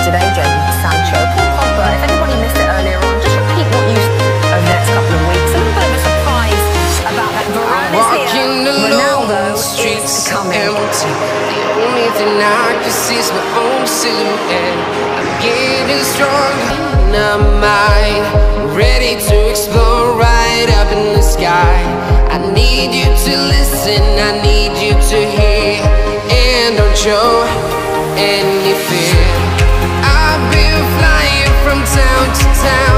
today, Jadon Sancho, Paul Pogba. If anybody missed it earlier on, just repeat what you over the next couple of weeks. A little bit of a surprise about that. Varane is here. Ronaldo is coming. The only thing I can see is my own silhouette. I'm getting stronger in my mind, ready to explore right up in the sky. I need you to listen, I need you to hear, and don't show any fear. I've been flying from town to town.